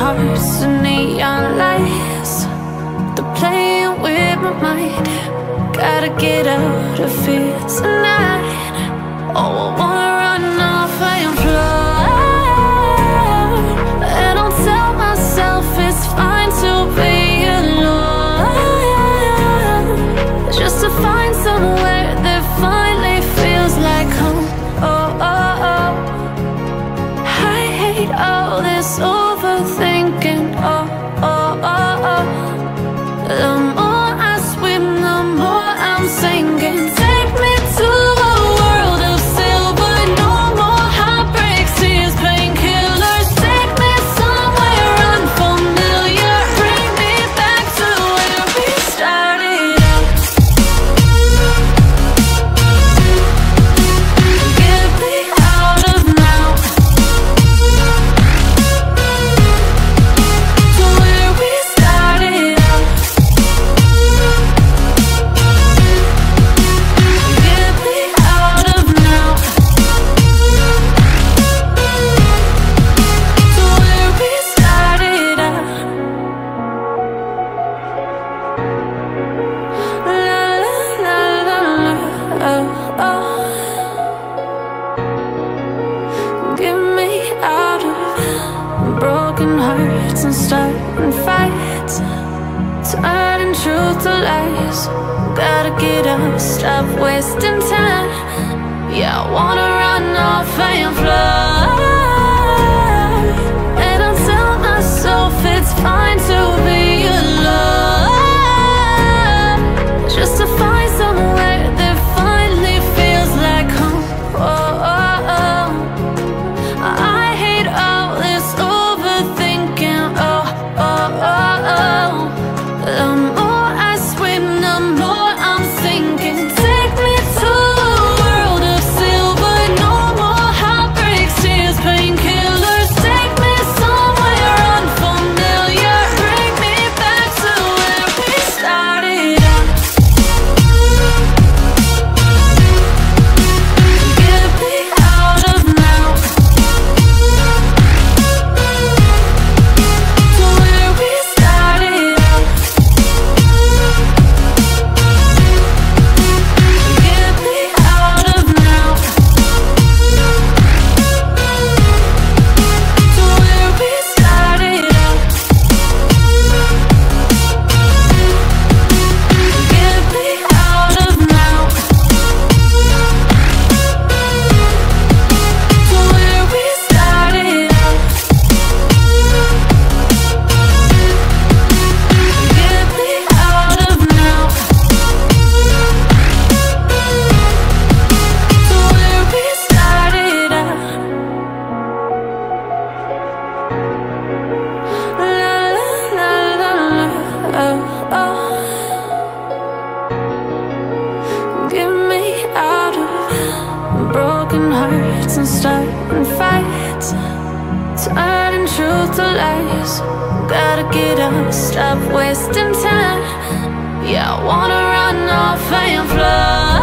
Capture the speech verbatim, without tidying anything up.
hearts and neon lights. They're playing with my mind. Gotta get out of here tonight. Oh, I wanna run off and fly. And I'll tell myself it's fine to be alone, just to find somewhere that finally feels like home. Oh, oh, oh. I hate all this overthinking. Oh, oh, oh, oh. The more I swim, the more I'm sinking. Take me to a world of silver. No more heartbreaks, tears, painkillers. Take me somewhere unfamiliar. Bring me back to where we started out. Get me out of now, to where we started out. Get me out of now, to where we started out. La la la la la, oh, oh. Get me out of broken hearts and starting fights, turning truth to lies. Gotta get up, stop wasting time. Yeah, I wanna run off and fly. And I'll tell myself it's fine to be alone, just to find somewhere that finally feels like home. Oh, oh, oh. I hate all this overthinking. Oh, oh, oh, oh. The more I swim, the more I'm sinking. Take me to a world of silver. No more heartbreaks, tears, painkillers. Take me somewhere unfamiliar. Bring me back to where we started out. Get me out of now, to where we started out. Get me out of now, to where we started out. Get me out of now, to where we started out. Get me out of now, to where we started out. La la la la la, oh, oh. Get me out of broken hearts and starting fights, turning truth to lies. Gotta get up, stop wasting time. Yeah, I wanna run off and fly.